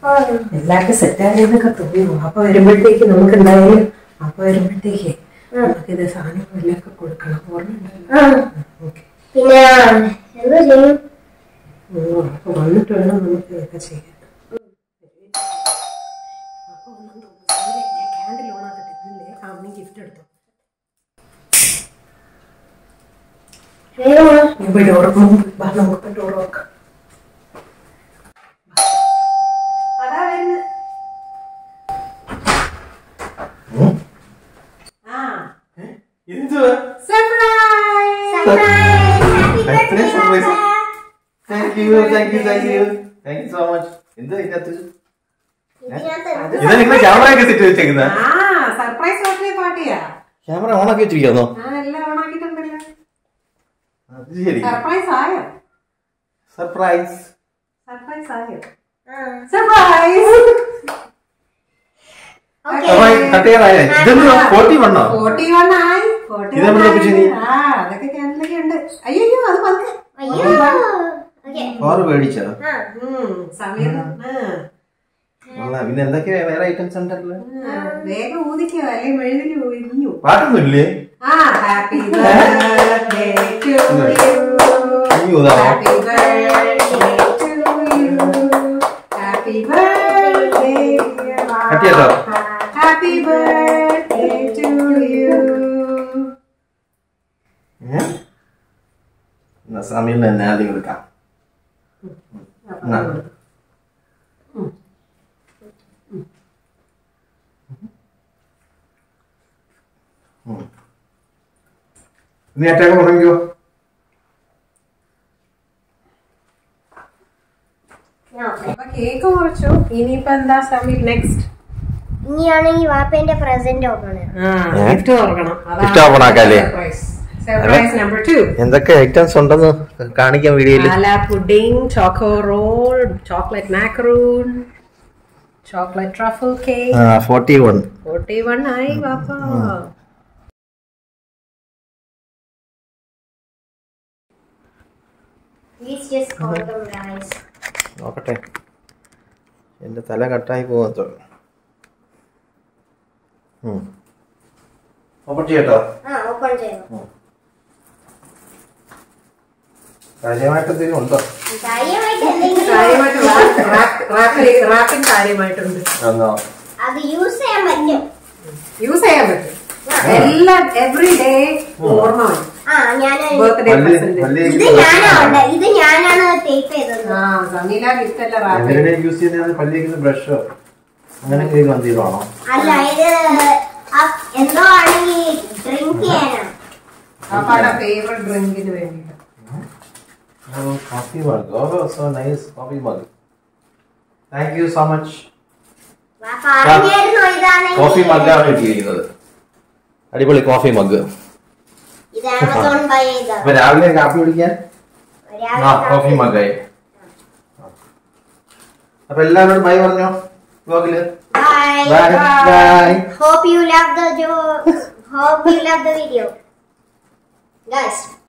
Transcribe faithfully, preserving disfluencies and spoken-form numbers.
എല്ലാവർക്കും സെറ്റായെന്നൊക്കെ തോന്നുന്നു. അപ്പൊ വരുമ്പോഴത്തേക്ക് നമുക്ക് എന്തായാലും അപ്പൊ വരുമ്പോഴത്തേക്ക് നമുക്ക് ഇത് സാധനങ്ങളിലൊക്കെ കൊടുക്കണം. പിന്നെ അപ്പൊ വന്നിട്ട് വേണം നമുക്ക് ഇതൊക്കെ ചെയ്യാൻ. ക്യാൻഡിൽ ഓൺ ആക്കട്ടെ. അമ്മ ഗിഫ്റ്റ് എടുത്തോ. പോയി ഡോർ നമുക്ക് ഡോർ നോക്കാം. Thank you, thank you, thank you, thank you so much. എന്താ ഇതിനകത്ത്? ഇതാ നിങ്ങൾ ക്യാമറ ഒക്കെ സെറ്റ് വെച്ചേക്കുന്നത്? ആ സർപ്രൈസ് ബർത്ത്ഡേ പാർട്ടിയാ. ക്യാമറ ഓൺ ആക്കി വെച്ചിരിക്കുന്നോ? ആ എല്ലാം ഓൺ ആക്കിയിട്ടുണ്ടല്ലോ. അത് ശരി. സർപ്രൈസ് ആയോ? സർപ്രൈസ്. സർപ്രൈസ് ആയോ? സർപ്രൈസ്. ഓക്കേ. കട്ടയായി. ഇതെന്താ forty-one ഓ? forty-one ആയി. ഇതെന്താ പിച്ചിനി? ആ അതൊക്കെ ക്യാൻഡിലൊക്കെ ഉണ്ട്. അയ്യോ അത് പതുക്കെ. അയ്യോ. ഓക്കേ. ഫോർ മേടിച്ചോ? ആ. ഉം സമയം. ആ. പിന്നെ എന്തൊക്കെയാ വേറെ ഐറ്റംസ് ഉണ്ടല്ലോ? വേഗം ഊതിക്കോ അല്ലെങ്കിൽ മെഴുതിൽ ഒഴിഞ്ഞു. പാട്ടൊന്നും ഇല്ലേ? ആ happy birthday to you. Happy birthday to you. Happy birthday കട്ടിയാട്ടോ? Happy birthday to you. എന്നാ സമയം തന്നെ ആദ്യം കൊടുക്കാം. നീ അറ്റാക്ക് തുടങ്ങിയോ? കേക്ക് മുറിച്ചു. ഇനിയിപ്പോ എന്താ സമയം നെക്സ്റ്റ്? ഇനിയാണെങ്കിൽ വാപ്പേന്റെ പ്രസന്റ് ഓപ്പൺ ഗിഫ്റ്റ് തുറക്കണം. ഗിഫ്റ്റ് ഓപ്പൺ ആക്കാല്ലേ? Surprise number two. എന്തൊക്കെ ഐറ്റംസ് ഉണ്ടെന്ന് കാണിക്കാം വീഡിയോയിൽ. ആല pudding, choco roll, chocolate macaroon, chocolate truffle cake. ആ forty-one. forty-one ആയി വാപ്പാ. Please just call them guys. നോക്കട്ടെ, എന്റെ തല കട്ടായി പോകത്തോ. ഓപ്പൺ ചെയ്യട്ടോ? ആ ഓപ്പൺ ചെയ്യണം. കാര്യമായിട്ട് എന്തെങ്കിലും ഉണ്ടോ? കാര്യമായിട്ട് എന്തെങ്കിലും കാര്യമായിട്ടുണ്ട്. അത് യൂസ് ചെയ്യാൻ പറ്റും. യൂസ് ചെയ്യാൻ പറ്റും. എല്ലാ എവറി ഡേ ഓർമ്മ വരും. ആ ഞാൻ ബർത്ത്ഡേ പ്രസന്റ്. ഇത് ഞാനാണ് ഇത് ഞാനാണ് ടേപ്പ് ചെയ്തത്. ആ സമീല ഗിഫ്റ്റ് അല്ല റാപ്പ് എവരിഡേ യൂസ് ചെയ്യുന്നത് പല്ലിക്കുന്ന ബ്രഷോ അങ്ങനെ എന്തെങ്കിലും എന്തെങ്കിലുമാണോ? അല്ല ഇത് എന്തോ ആണെങ്കിൽ ഡ്രിങ്ക് ചെയ്യാനാണ്. പാപ്പാടെ ഫേവറേറ്റ് ഡ്രിങ്കിന് വേണ്ടിയിട്ട്. Oh, coffee mug. Oh, so nice coffee mug. Thank you so much. Coffee മഗ്ഗാണ് കിട്ടിയിരിക്കുന്നത്. അടിപൊളി കോഫി മഗ്. ഇത് ആമസോൺ ബൈ ചെയ്തതാ. അപ്പൊ രാവിലെ കാപ്പി കുടിക്കാൻ ആ കോഫി മഗ്ഗായി. അപ്പൊ എല്ലാവരോടും ബൈ പറഞ്ഞോ വ്ലോഗില്. Bye. Bye. Bye. Hope you love the jo- hope you love the video. Guys.